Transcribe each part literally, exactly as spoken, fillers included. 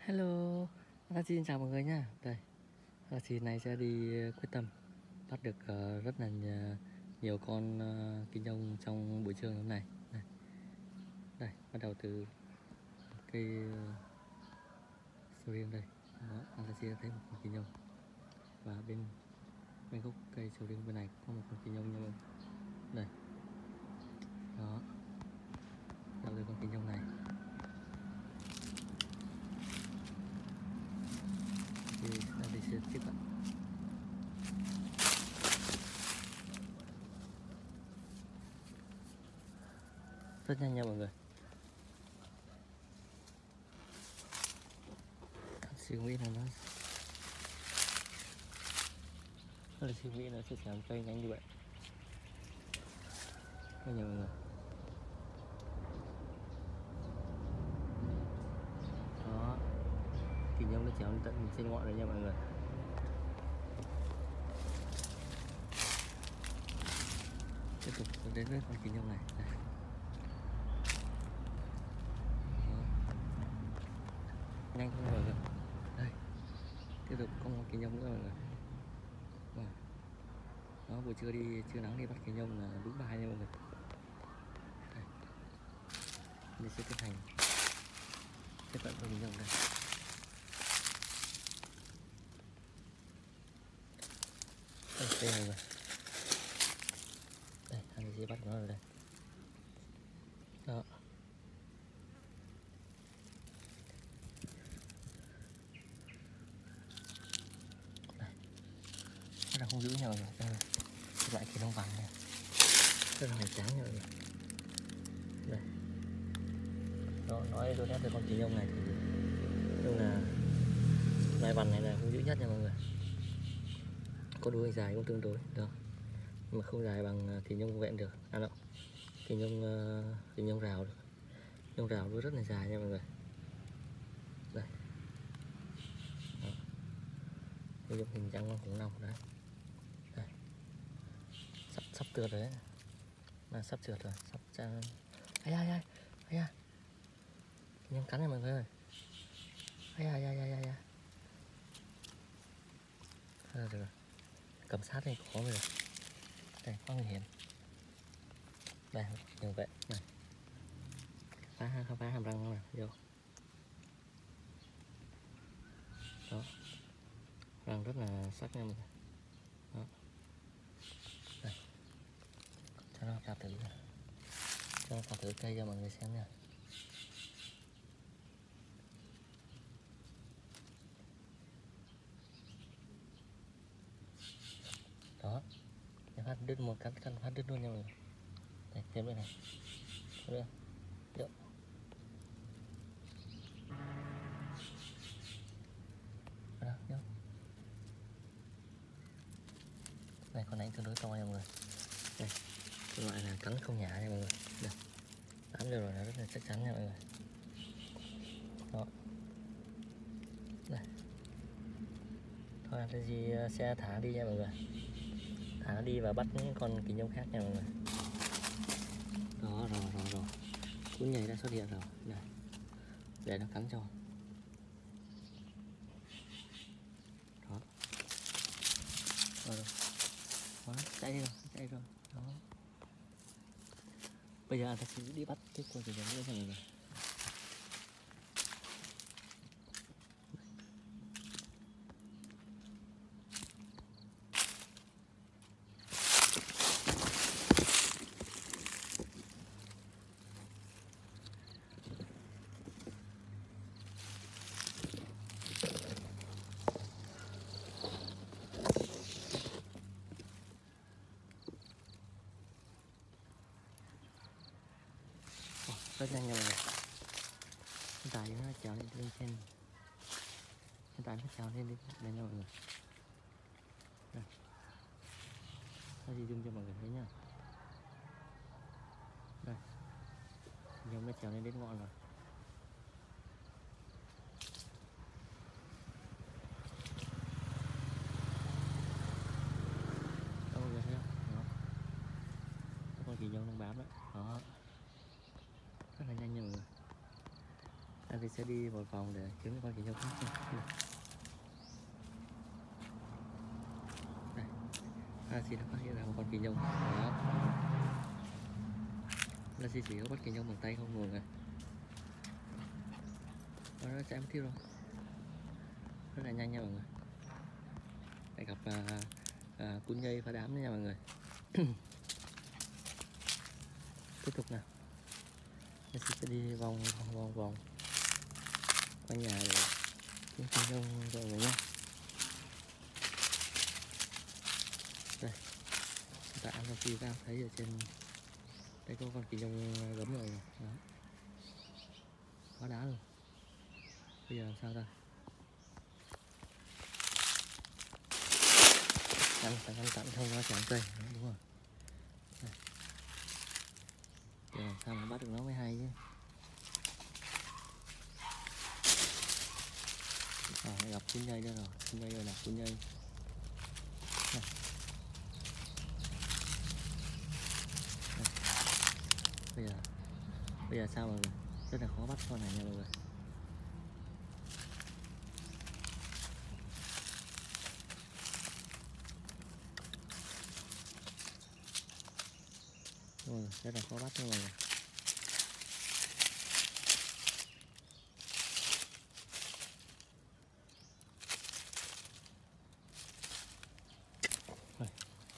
Hello, à, xin chào mọi người nha. Đây, à, thì này sẽ đi quyết tâm bắt được uh, rất là nhiều con uh, kinh nhông trong buổi trưa hôm nay. Đây, đây bắt đầu từ cây uh, sầu riêng đây. Đó, anh sẽ thấy một con kinh nhông và bên bên gốc cây sầu riêng bên này có một con kinh nhông nha mọi người. Đây, đó, bắt đầu từ con kinh nhông này. Thì anh sẽ tiếp cận. Rất nhanh nha mọi người. Suy nghĩ là nó rất là suy nghĩ nó sẽ làm cây nhanh như vậy. Đây nha mọi người. Đó, kinh nhông nó chéo lên tận trên ngọn rồi nha mọi người. Tiếp tục đến với con kinh nhông này. Đây. Nhanh không mọi người. Đây, tiếp tục có một kinh nhông nữa mọi người. Wow. Đó, buổi trưa đi trưa nắng đi bắt kinh nhông là đúng bài nha mọi người. Đây. Mình sẽ tiến hành tiếp cận con kinh nhông đây. Đây, đây mọi người. Đây, anh sẽ bắt nó ở đây. Đó. Rất là không giữ nhau rồi. Đây là loại kỳ lông vàng này, rất là hoành tráng nha mọi người. Đây, đó, nói đôi nét về con kỳ nhông này thì chung là loài vằn này là hung dữ nhất nha mọi người. Có đuôi dài cũng tương đối đó, nhưng mà không dài bằng kỳ nhông vẹn được. À đâu, kỳ nhông kỳ nhông rào được. Nhông rào đuôi rất là dài nha mọi người. Đây, đó, hình dạng con khủng long đấy. Đây. Sắp, sắp trượt rồi đấy, mà sắp trượt rồi, sắp ra. Ai ai ai ai ai, nhông cắn này mọi người ơi. Ai ai ai ai ai, à, được rồi. Cầm sát này khó rồi. Đây, quá nguy hiểm. Đây, như vậy này, phá không phá hàm răng không nào, vô. Đó, răng rất là sắc nha mọi người. Đó. Đây, cho nó cào thử, cho nó cào thử cây cho mọi người xem nha. Đó, phát đứt một cắn cắn phát đứt luôn nha mọi người. Đây, thêm bên này, được, được. Đó, nhớ. Này con này tương đối to nha mọi người. Đây, cái loại là cắn không nhả nha mọi người. Đây, cắn được rồi là rất là chắc chắn nha mọi người. Đó, đây. Thôi cái gì sẽ thả đi nha mọi người, thả nó đi và bắt những con kỳ nhông khác nha mọi người. Đó, rồi rồi rồi, cú nhảy đã xuất hiện rồi. Đây, để nó cắn cho. Đó, rồi rồi. Đó, chạy đi rồi, chạy đi rồi. Đó, bây giờ ta sẽ đi bắt tiếp con kỳ nhông nữa nha mọi người. Rất nhanh nha mọi người. Hiện tại nó trèo lên trên trên hiện tại nó trèo lên đến đây nha mọi người. Đây, nó di dung cho mọi người thấy nhá. Đây, nhông nó trèo lên đến ngọn rồi. Đó mọi người thấy không? Đó, con kỳ nhông đang bám đấy. Đó, rất là nhanh nha mọi người. anh thì sẽ đi một vòng để kiếm những con kỳ nhông khác nha. Đây, anh thì đã phát hiện ra một con kỳ nhông. Đó. Là chỉ có bắt kỳ nhông bằng tay không mọi người. Và nó sẽ mất tiêu rồi. Rất là nhanh nha mọi người. Lại gặp à, à, cún nhây phá đám nữa nha mọi người. Tiếp tục nào. Mình sẽ đi vòng vòng vòng vòng quanh nhà để kiếm kỳ nhông rồi mọi người nhé. Đây, hiện tại anh khi đang thấy ở trên đây có con kỳ nhông gấm rồi. Đó. Quá đá luôn. Bây giờ làm sao ta? Ngăn phải ngăn chặn không nó chạm cây. Đó, đúng rồi. Đây. Giờ làm sao mà bắt được nó mới hay chứ. À, gặp cún nhây nữa rồi, cún nhây rồi nè, cún nhây. Đây. Đây. Bây giờ bây giờ sao mọi người? Rất là khó bắt con này nha mọi người. Rồi, rất là khó bắt nha mọi người. Rồi.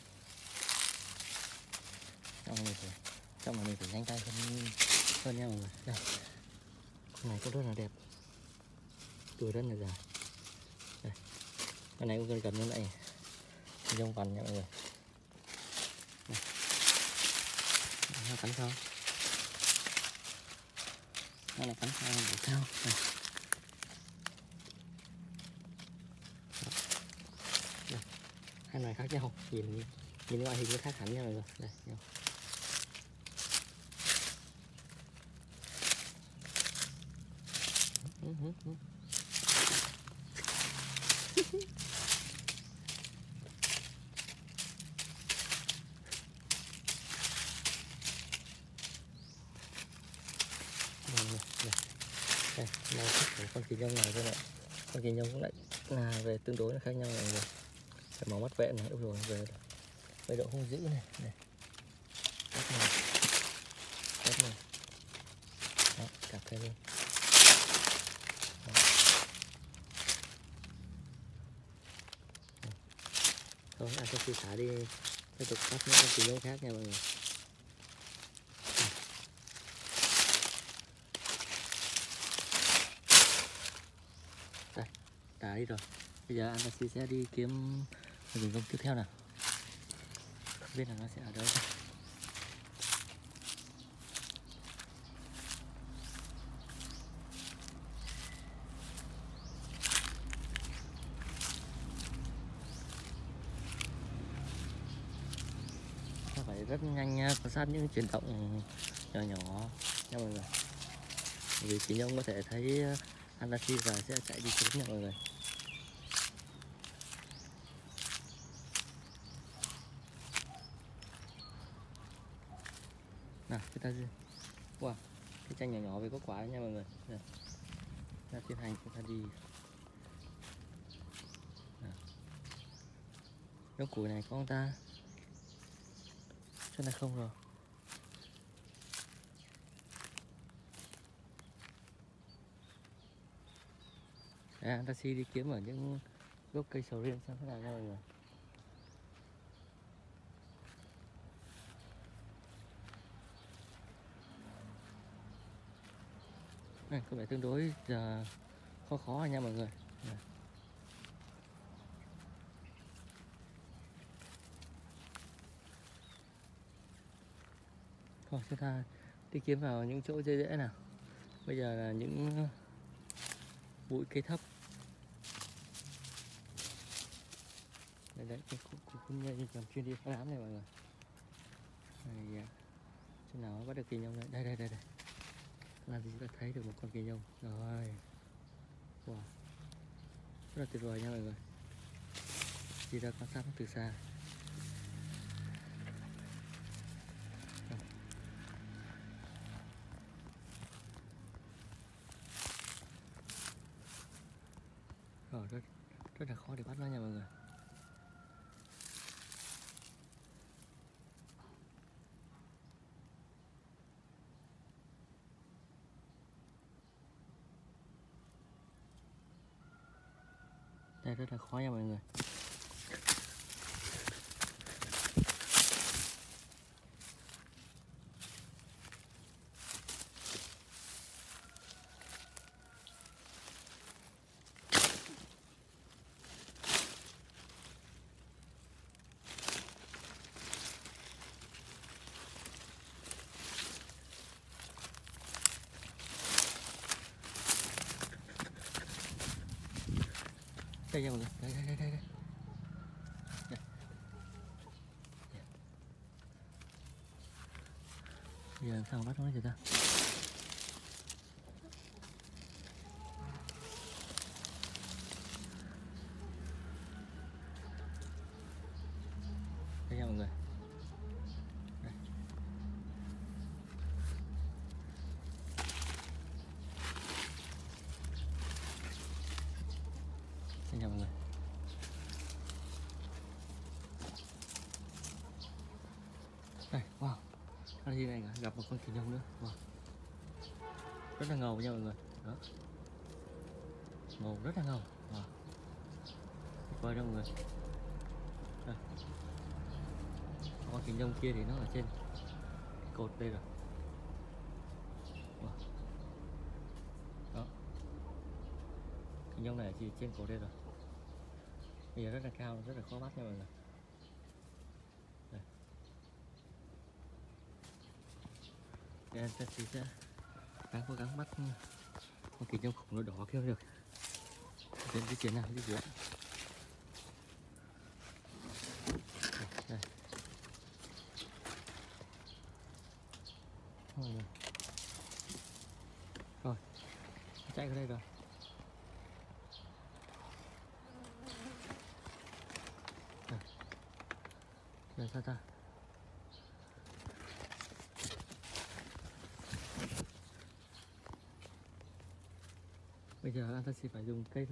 Trong này phải, trong này mình phải nhanh tay hơn, hơn nha mọi người. Đây. Con này cũng rất là đẹp. Tuổi rất là dài. Đây. Con này cũng gần gần như này. Dông vằn nha mọi người. Đây. Nó cắn không? Nó là cắn sao để sao? Đây. Đây. Hai loài khác nhau, nhìn nhìn ngoại hình nó khác hẳn nha mọi người. Đây, nhau. Ừ, ừ, ừ. Đây, màu sắc của con kỳ nhông này các bạn. Con kỳ nhông cũng lại là về tương đối là khác nhau mọi người. Cái màu mắt vẹn này, rồi về về độ hung dữ này, này. Rất này, rất này. Đó, cặp cây luôn. Đó. Thôi, anh sẽ thả đi tiếp tục bắt những con kỳ nhông khác nha mọi người. Đã đi rồi. Bây giờ anh sẽ đi kiếm rừng rông tiếp theo nào. Không biết là nó sẽ ở đâu. Nó phải rất nhanh nha, quan sát những chuyển động nhỏ nhỏ nha mọi người. Vì kỳ nhông có thể thấy Andaci và sẽ chạy đi trốn nha mọi người. Nào, chúng ta wow, cái chanh nhỏ nhỏ với có quả đấy nha mọi người. Đây. Ta tiến hành chúng ta đi. Đống củi này có ông ta cho là không rồi. Đấy, anh ta si đi kiếm ở những gốc cây sầu riêng xem thế nào nha mọi người. Này, có vẻ tương đối uh, khó khó nha mọi người. Này. Thôi chúng ta đi kiếm vào những chỗ dễ dễ nào. Bây giờ là những bụi cây thấp. Đây đấy, cái cũng như làm chuyên đi phá đám này mọi người. Này, chỗ nào bắt được kỳ nhông đây, đây đây đây đây. Làm gì chúng ta thấy được một con kỳ nhông rồi. Wow, rất là tuyệt vời nha mọi người. Đi ra quan sát nó từ xa. Rồi rất rất là khó để bắt nó nha mọi người. Đây rất là khó nha mọi người. Đây nha mọi người, đây đây đây đây, đây. Đây. Giờ làm sao mà bắt nó vậy ta? Đây nha mọi người. Đây. Đây nha mọi người. Đây, wow. Ở đây này gặp một con kỳ nhông nữa. Wow. Rất là ngầu nha mọi người. Đó. Ngầu rất là ngầu. Wow. Tuyệt vời đó mọi người. Đây. Con kỳ nhông kia thì nó ở trên cái cột đây rồi. Wow. Đó. Kỳ nhông này chỉ trên cột đây rồi. Bây giờ rất là cao, rất là khó bắt nha mọi người. Đây. Để anh sẽ sẽ đang cố gắng bắt con kỳ nhông khủng nó đỏ kia được. Đến cái chiến nào đi dưới. Đây. Rồi. Rồi. Chạy qua đây rồi. Đây. Rồi sao ta? Bây giờ anh ta chỉ phải dùng cây thôi.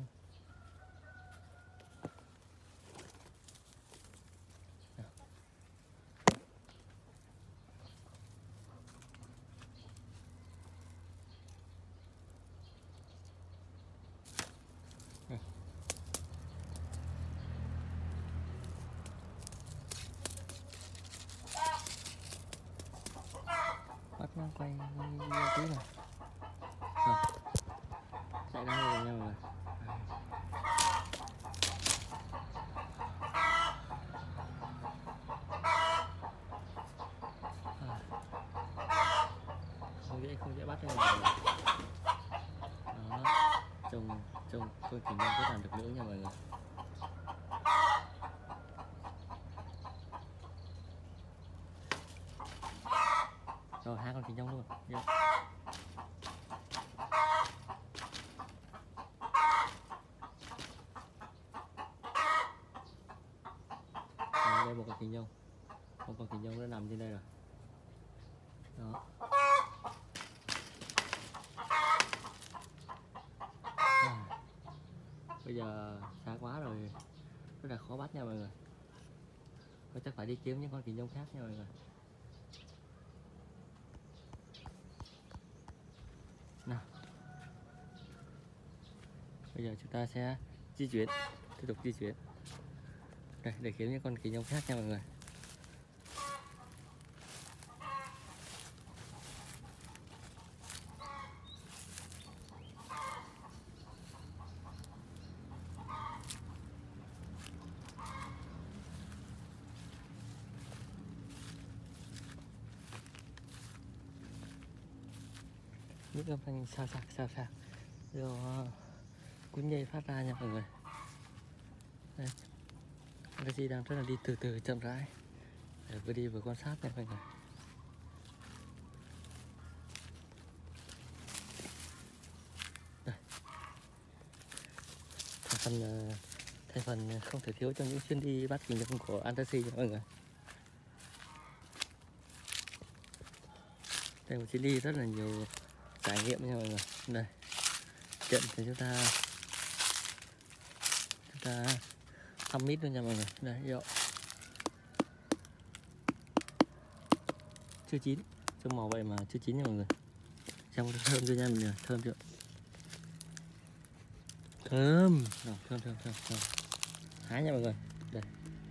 Bắt nó quay tí này. Rồi. Chạy ra rồi nha mọi người. Không dễ không dễ bắt đâu mọi người. Đó. Trông trông con kỳ nhông có làm được nữa nha mọi người. Rồi hai con kỳ nhông luôn. Vô. Rồi, đây một con kỳ nhông. Một con kỳ nhông đã nằm trên đây rồi. Đó. À. Bây giờ xa quá rồi, rất là khó bắt nha mọi người. Tôi chắc phải đi kiếm những con kỳ nhông khác nha mọi người. Nào. Bây giờ chúng ta sẽ di chuyển, tiếp tục di chuyển. Đây, để kiếm những con kỳ nhông khác nha mọi người. Những âm thanh xa sạc xa sạc do cuốn dây phát ra nha mọi người. Đây. Cái gì đang rất là đi từ từ chậm rãi để vừa đi vừa quan sát nha mọi người. Đây. Thành phần thành phần không thể thiếu trong những chuyến đi bắt kỳ nhông của Antaxi nha mọi người. Đây một chuyến đi rất là nhiều trải nghiệm nha mọi người. Đây trận thì chúng ta ta thăm mít luôn nha mọi người. Đây, dọ. Chưa chín, trông màu vậy mà chưa chín nha mọi người. Trong thơm chưa nha mọi người, thơm chưa? Thơm, rồi, thơm thơm thơm thơm. Hái nha mọi người. Đây.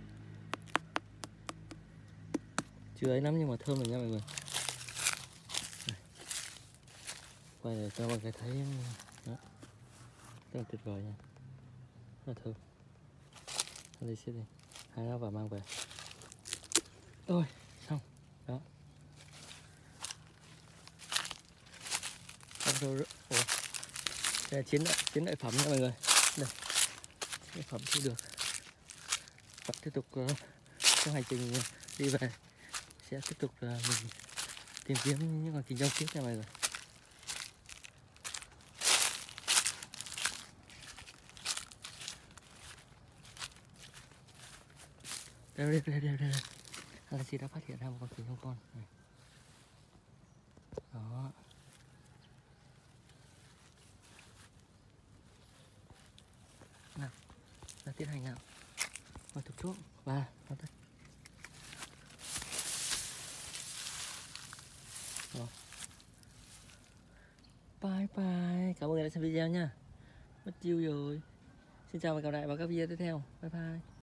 Chưa ấy lắm nhưng mà thơm rồi nha mọi người. Đây. Quay để cho mọi người thấy đó. Rất là tuyệt vời nha. Rất là thơm. Đây xếp đi. Hái nó và mang về. Ôi, xong. Đó. Xong rồi. Ủa. Đây là chiến lợi, chiến lợi phẩm nha mọi người. Đây. Chiến lợi phẩm thu được. Và tiếp tục uh, trong hành trình đi về sẽ tiếp tục uh, mình tìm kiếm những con kinh dông tiếp nha mọi người. Đây đây đây đây đây. Là chị đã phát hiện ra một con kinh dông con này. Đó. Nào, ta tiến hành nào. Rồi thụt xuống và nó đây. Rồi. Bye bye. Cảm ơn người đã xem video nha. Mất chiêu rồi. Xin chào và gặp lại vào các video tiếp theo. Bye bye.